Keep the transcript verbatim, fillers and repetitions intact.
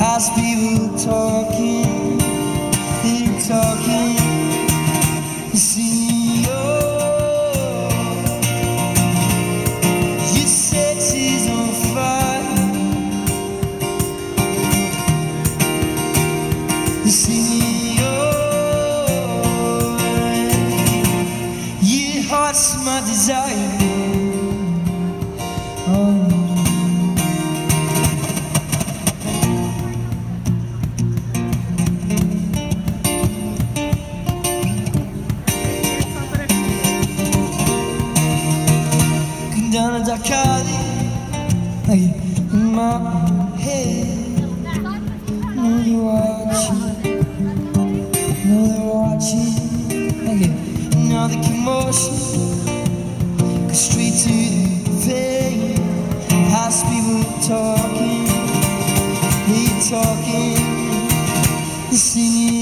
House people talking, they talking, singing, oh, your sex is on fire, singing, oh, your heart's my desire. Oh, down a dark alley, like in my head. Know they're watching, know they're watching. Like now the commotion goes straight to the vein. House people talking, they talking, singing.